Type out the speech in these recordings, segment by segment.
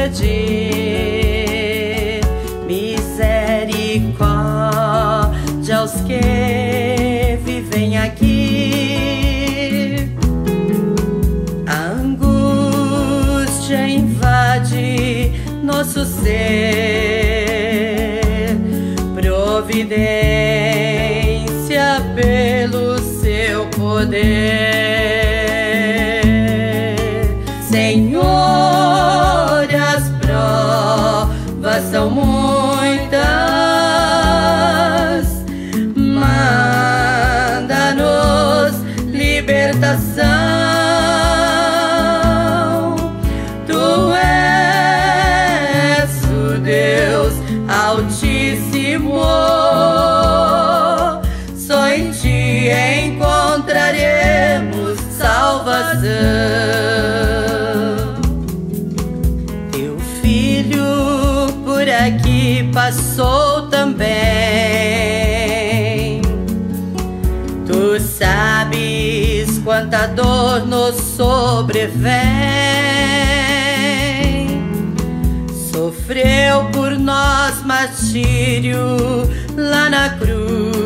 pedir misericórdia aos que vivem aqui. A angústia invade nosso ser, providência pelo seu poder. Senhor, as provas são muitas, manda-nos libertação. Tu és o Deus Altíssimo, só em Ti encontraremos salvação. Teu Filho por aqui passou também. Tu sabes quanta dor nos sobrevém. Sofreu por nós martírio lá na cruz.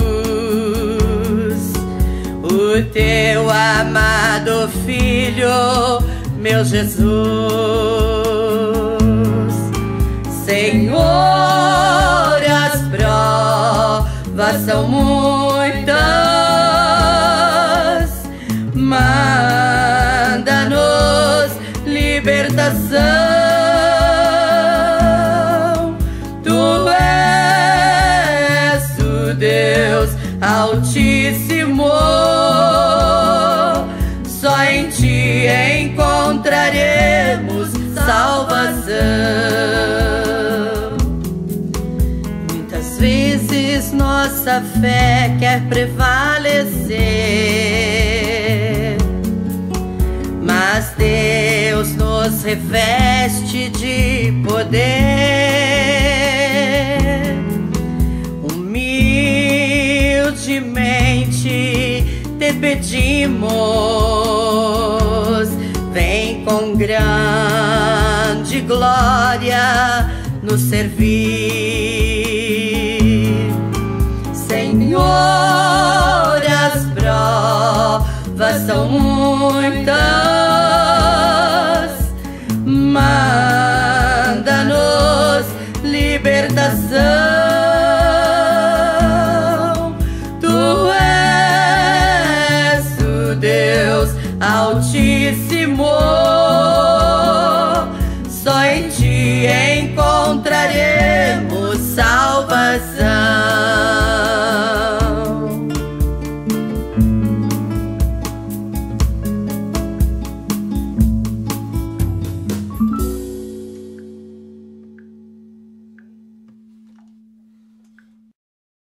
O teu amado Filho, meu Jesus. Senhor, as provas são muitas, manda-nos libertação. Tu és o Deus Altíssimo, só em Ti encontraremos salvação. Muitas vezes nossa fé quer prevalecer, mas Deus nos reveste de poder. Humildemente te pedimos, vem com grande glória nos servir. Senhor, as provas são muitas, manda-nos libertação. Tu és o Deus Altíssimo, só em Ti encontraremos salvação.